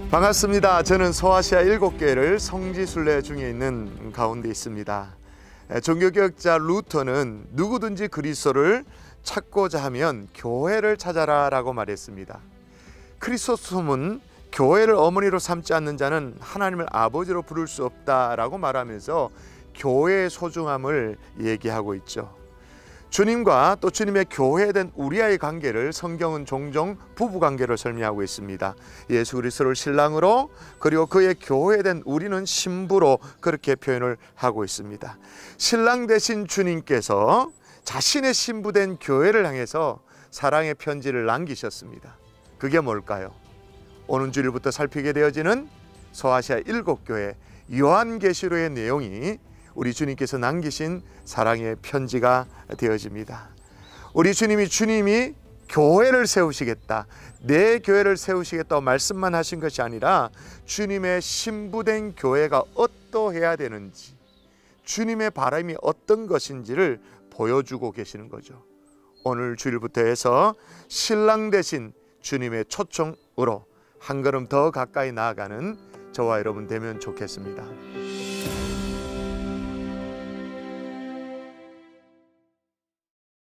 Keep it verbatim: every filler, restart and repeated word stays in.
반갑습니다. 저는 소아시아 일곱 교회를 성지순례 중에 있는 가운데 있습니다. 종교개혁자 루터는 누구든지 그리스도를 찾고자 하면 교회를 찾아라 라고 말했습니다. 크리스토스톰은 교회를 어머니로 삼지 않는 자는 하나님을 아버지로 부를 수 없다라고 말하면서 교회의 소중함을 얘기하고 있죠. 주님과 또 주님의 교회된 우리와의 관계를 성경은 종종 부부관계로 설명하고 있습니다. 예수 그리스도를 신랑으로, 그리고 그의 교회된 우리는 신부로 그렇게 표현을 하고 있습니다. 신랑 되신 주님께서 자신의 신부된 교회를 향해서 사랑의 편지를 남기셨습니다. 그게 뭘까요? 오는 주일부터 살피게 되어지는 소아시아 일곱 교회 요한계시록의 내용이 우리 주님께서 남기신 사랑의 편지가 되어집니다. 우리 주님이 주님이 교회를 세우시겠다, 내 교회를 세우시겠다고 말씀만 하신 것이 아니라 주님의 신부된 교회가 어떠해야 되는지, 주님의 바람이 어떤 것인지를 보여주고 계시는 거죠. 오늘 주일부터 해서 신랑 되신 주님의 초청으로 한 걸음 더 가까이 나아가는 저와 여러분 되면 좋겠습니다.